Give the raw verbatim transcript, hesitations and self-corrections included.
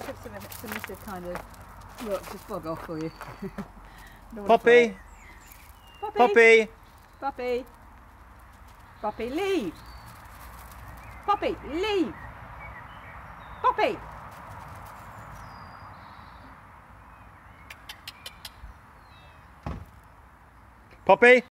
submissive, submissive kind of look, just bug off for you. Poppy. Poppy! Poppy! Poppy! Poppy, leave! Poppy, leave! Poppy! Poppy!